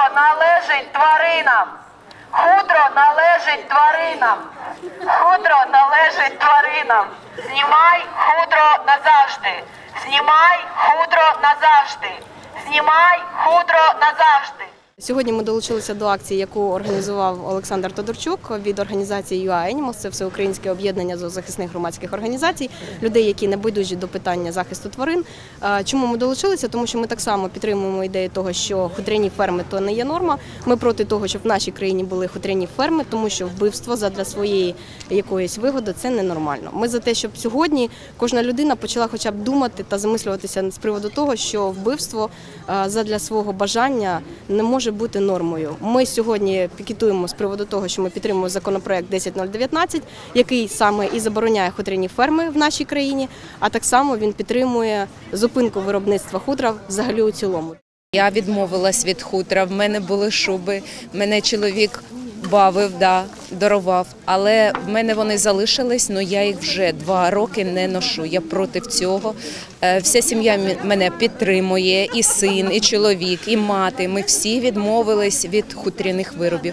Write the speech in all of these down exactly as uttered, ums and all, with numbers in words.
належить тваринам. Хутро належить тваринам. Хутро належить тваринам. Знімай хутро назавжди. Знімай хутро назавжди. Знімай хутро назавжди. Сьогодні ми долучилися до акції, яку організував Олександр Тодорчук від організації ю ей Animals. Це всеукраїнське об'єднання зоозахисних громадських організацій, людей, які не байдужі до питання захисту тварин. Чому ми долучилися? Тому що ми так само підтримуємо ідею того, що хутряні ферми – то не є норма. Ми проти того, щоб в нашій країні були хутряні ферми, тому що вбивство задля своєї якоїсь вигоди – це ненормально. Ми за те, щоб сьогодні кожна людина почала хоча б думати та замислюватися з приводу того, що вбивство задля свого бажання не може бути нормою. Ми сьогодні пікетуємо з приводу того, що ми підтримуємо законопроект десять нуль дев'ятнадцять, який саме і забороняє хутряні ферми в нашій країні, а так само він підтримує зупинку виробництва хутра взагалі у цілому. Я відмовилась від хутра, в мене були шуби, мене чоловік бавив, да, дарував, але в мене вони залишились, але я їх вже два роки не ношу, я проти цього. Вся сім'я мене підтримує, і син, і чоловік, і мати, ми всі відмовились від хутряних виробів.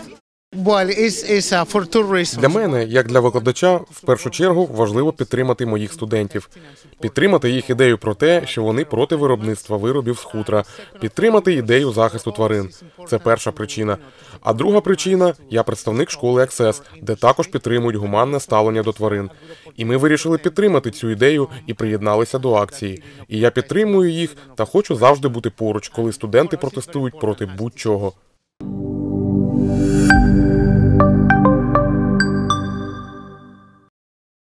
Для мене, як для викладача, в першу чергу важливо підтримати моїх студентів. Підтримати їх ідею про те, що вони проти виробництва виробів з хутра. Підтримати ідею захисту тварин. Це перша причина. А друга причина – я представник школи Access, де також підтримують гуманне ставлення до тварин. І ми вирішили підтримати цю ідею і приєдналися до акції. І я підтримую їх та хочу завжди бути поруч, коли студенти протестують проти будь-чого.